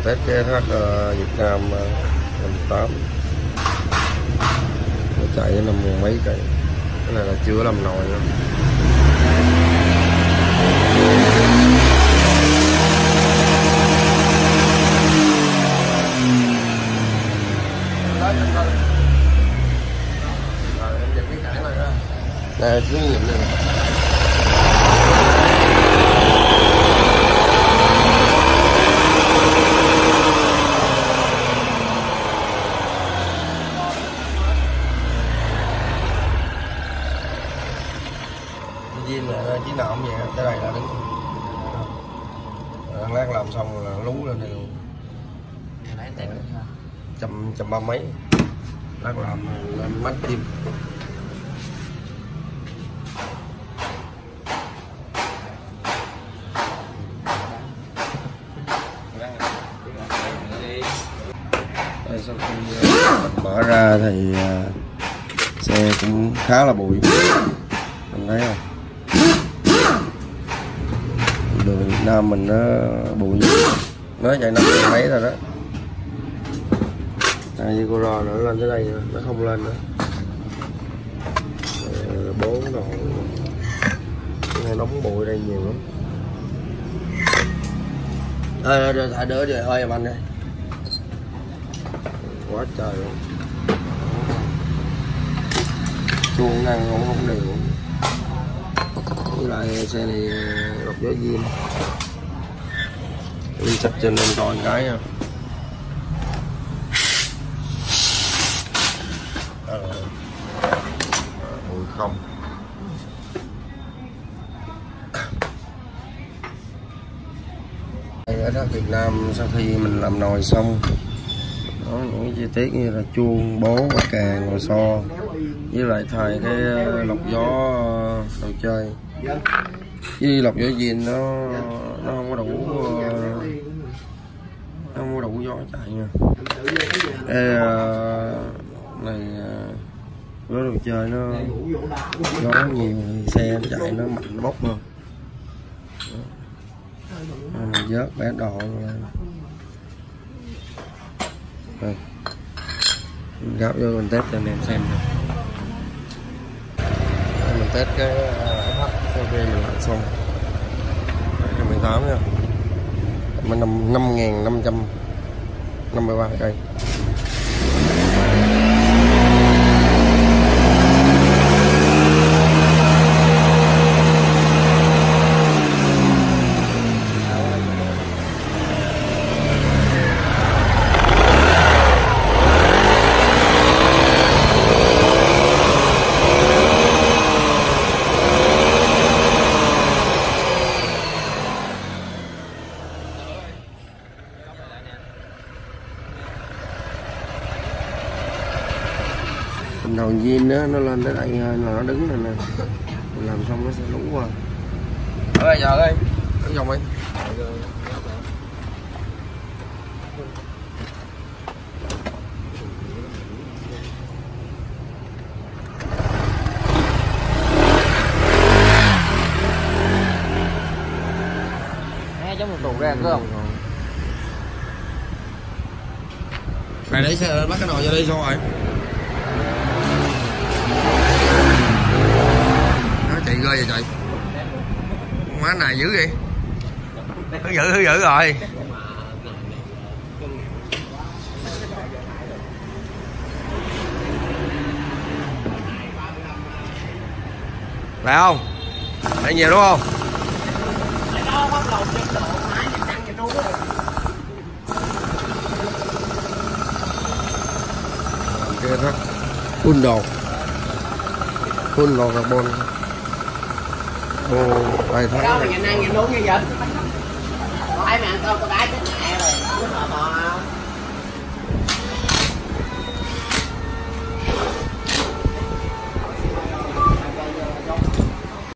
test cái SH Việt Nam 58 nó chạy năm mấy cây. Cái này là chưa làm nồi nữa. Nè xuống nghiệm này. Viên là chỉ nạm vậy, cái này là đứng. Lát làm xong rồi là lú lên đây luôn. Trăm ba mấy. Lát làm lên mắt tim. Sau khi mình mở ra thì xe cũng khá là bụi, mình thấy không? Đường Việt Nam mình nó bụi nó chạy 5 mấy rồi đó. Như Corolla nữa lên tới đây nữa, nó không lên nữa. 4 độ nóng bụi đây nhiều lắm. Thả đỡ rồi hơi em anh đây. Quá trời luôn. Chuông năng không đều. Với lại xe này lọc gió zin. Đi sắp trên lên coi cái nha. Bụi không. Ở đó Việt Nam sau khi mình làm nồi xong, đó, những chi tiết như là chuông, bố, bát càng, ngồi xo, với lại thay cái lọc gió đồ chơi, với lọc gió zin nó không có đủ gió chạy nha. Cái này với đồ chơi nó gió nhiều, xe chạy nó mạnh bốc luôn. Mình vớt bé độ lên. Gắp vô mình test cho anh em xem nè. Mình test cái SH sau khi mình làm xong 18 nha. Mình 5.553 cây. Đầu zin đó, nó lên tới đây là nó đứng này nè, mình làm xong nó sẽ lú qua. Ở đây giờ đây, ở vòng đi. Nghe giống một tủ ra phải không? Này để xe bắt cái nồi ra đi xong rồi. Chạy ghê vậy trời. Má này dữ vậy. Hư dữ rồi. Phải không? Chạy nhiều đúng không? Kia đó. Phun đồ carbon. Ồ, đây thấy. Đâu mà nhìn ăn nhìn uống như vậy? Có ai mà ăn cơm có đái chết mẹ rồi.